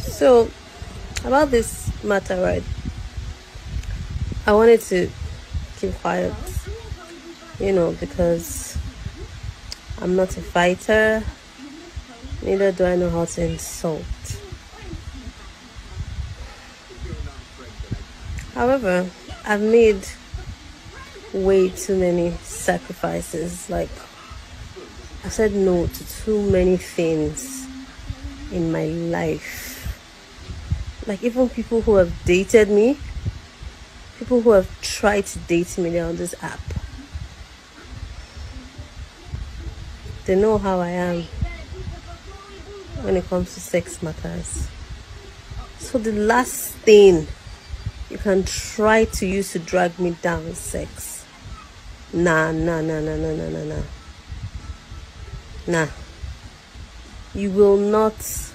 So, about this matter, right? I wanted to keep quiet, because I'm not a fighter, neither do I know how to insult. However, I've made way too many sacrifices. Like, I said no to too many things in my life. Like, even people who have dated me, people who have tried to date me, they're on this app. They know how I am when it comes to sex matters. So the last thing you can try to use to drag me down is sex. Nah. Nah. You will not